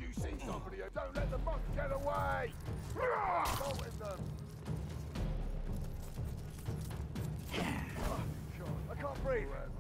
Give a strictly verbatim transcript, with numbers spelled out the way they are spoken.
you see somebody, don't let the monk get away! Assaulting them! Oh, God, I can't breathe.